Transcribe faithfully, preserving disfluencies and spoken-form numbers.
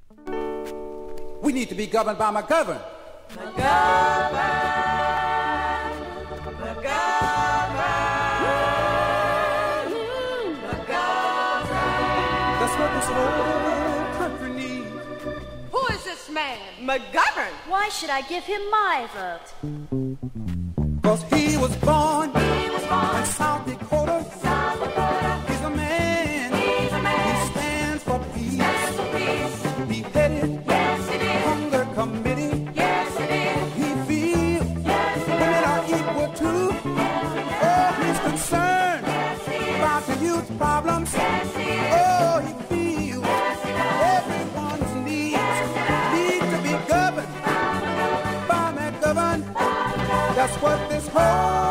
We need to be governed by McGovern. McGovern, McGovern, McGovern. That's what this whole country needs. Who is this man? McGovern. Why should I give him my vote? Cause he was born, he was born in South Dakota. South Dakota. He's a man. He's a man. He stands for peace. Stands for peace. He headed Yes, it is. Hunger Committee. Yes, it is. He feels Yes, it women is. are equal too. Oh, he's concerned about the youth problems. Yes, he is. Oh, he feels everyone's needs need to be governed by McGovern. That's what this whole